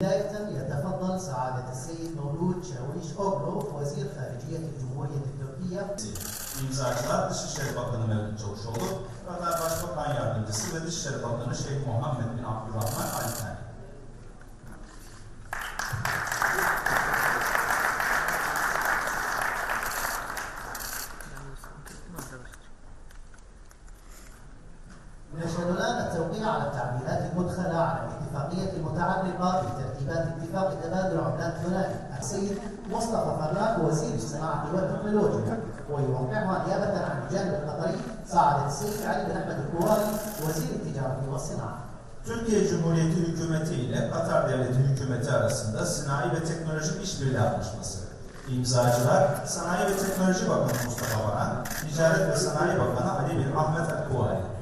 بداية يتفضل سعادة السيد مولود شاويش أوغلو وزير خارجية الجمهورية التركية. İmzacılar Dışişleri Bakanı Mevlüt Çavuşoğlu, Katar Başbakan Yardımcısı ve Dışişleri Bakanı Şeyh Muhammed bin Abdurrahman Al Thani. نشهد الآن التوقيع على التعديلات المدخلة على الاتفاقية المتعلقة بترتيبات اتفاق تبادل عملات ثنائي السيد مصطفى فراج وزير الصناعة والتكنولوجيا، ويوقعها نيابة عن الجانب القطري سعادة السيد علي بن أحمد الكواري وزير التجارة والصناعة. Türkiye Cumhuriyeti Hükümeti ile Katar Devleti Hükümeti arasında Sanayi ve Teknoloji İşbirliği Anlaşması. İmzacılar Sanayi ve Teknoloji Bakanı Mustafa Varan, Ticaret ve Sanayi Bakanı Ali bin Ahmet El Kuvari.